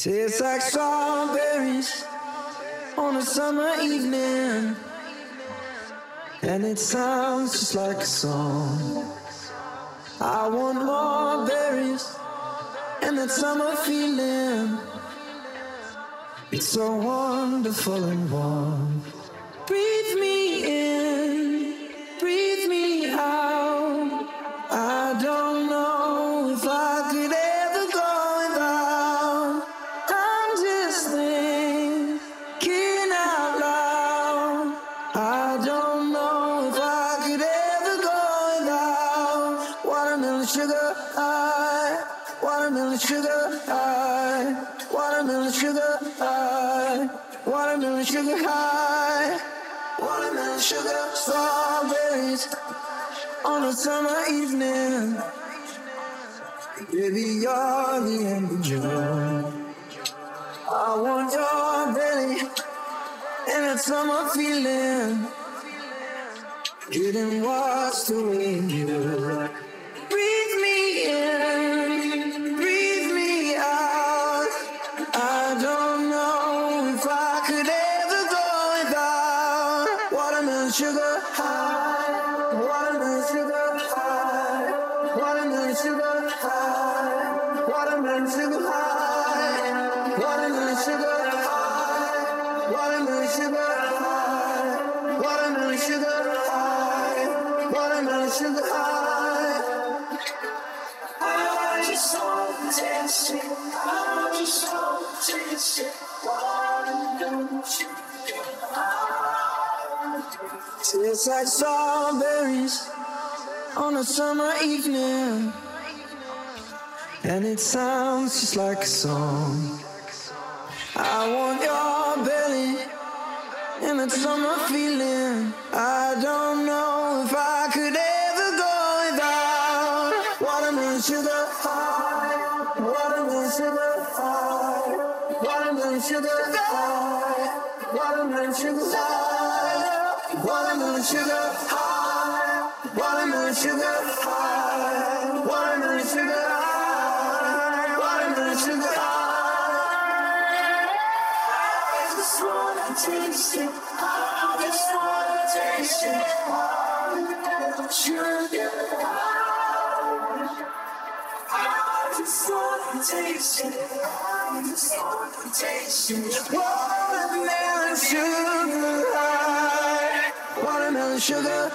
Tastes like strawberries on a summer evening, and it sounds just like a song. I want more berries and that summer feeling. It's so wonderful and warm. Breathe me in, breathe me out. I don't know if I could ever go without. I'm just thinking out loud. I don't know if I could ever go without watermelon sugar high, watermelon sugar high, watermelon sugar high, watermelon sugar high, watermelon sugar, strawberries on a summer evening. Baby, you're the end of June. I want your belly and that summer feeling. Getting washed away in you. Breathe me in, breathe me out. I don't know if I could ever go without watermelon sugar high, watermelon sugar high, watermelon sugar high, watermelon sugar high, watermelon sugar high, watermelon sugar high, watermelon sugar high, watermelon sugar high. I just want to taste it. I just want to taste it. Watermelon sugar high. Tastes like strawberries on a summer evening, and it sounds just like a song. I want your belly and that summer feeling. I don't know if I could ever go without watermelon sugar high, watermelon sugar high, watermelon sugar high, watermelon sugar high, watermelon sugar high, watermelon sugar high, watermelon sugar high, watermelon sugar high. I just wanna taste it. I just wanna taste it. Watermelon sugar high. I just wanna taste it. I just wanna taste it. Watermelon sugar high. Watermelon sugar.